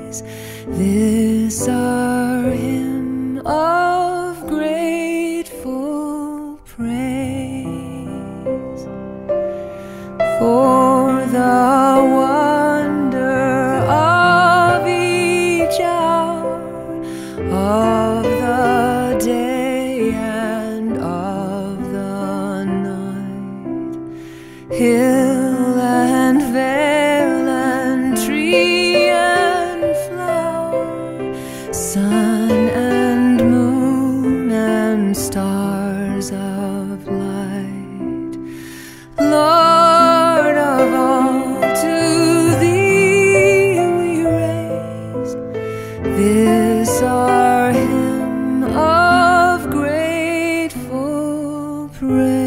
raise this our hymn of grateful praise for the wonder of each hour of the day and of the night. Hill and vale and tree and flower, sun and moon and stars of light. Lord of all, to thee we raise this our hymn of grateful praise.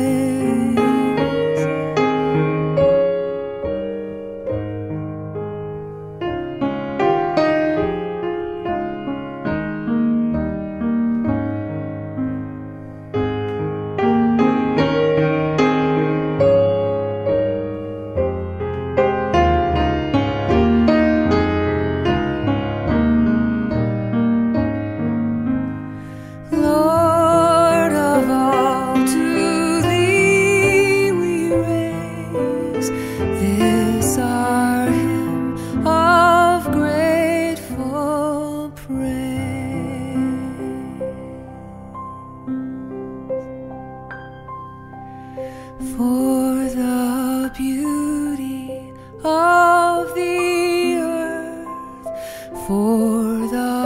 Lord of all, to thee we raise this our hymn of grateful praise. For the beauty of the earth, for the